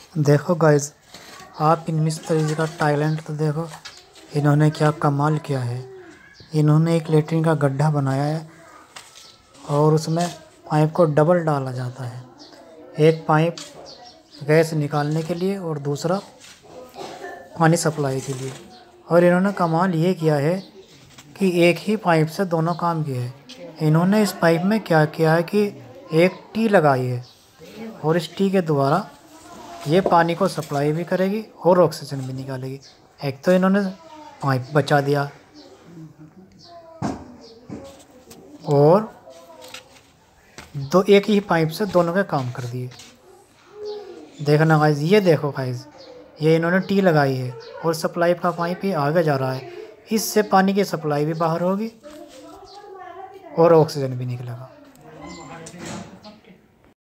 देखो गाइस, आप इन मिस्त्री जी का टैलेंट तो देखो। इन्होंने क्या कमाल किया है। इन्होंने एक लेटरिन का गड्ढा बनाया है और उसमें पाइप को डबल डाला जाता है। एक पाइप गैस निकालने के लिए और दूसरा पानी सप्लाई के लिए। और इन्होंने कमाल ये किया है कि एक ही पाइप से दोनों काम किए हैं। इन्होंने इस पाइप में क्या किया है कि एक टी लगाई है और इस टी के द्वारा ये पानी को सप्लाई भी करेगी और ऑक्सीजन भी निकालेगी। एक तो इन्होंने पाइप बचा दिया और एक ही पाइप से दोनों के काम कर दिए। देखना गाइस, ये देखो गाइस, ये इन्होंने टी लगाई है और सप्लाई का पाइप ही आगे जा रहा है। इससे पानी की सप्लाई भी बाहर होगी और ऑक्सीजन भी निकलेगा।